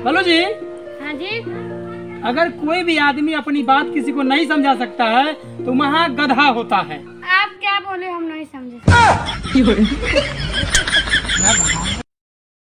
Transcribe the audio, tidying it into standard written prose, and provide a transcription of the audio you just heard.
बोलो जी। हाँ जी। अगर कोई भी आदमी अपनी बात किसी को नहीं समझा सकता है तो वहाँ गधा होता है। आप क्या बोले हम नहीं समझे।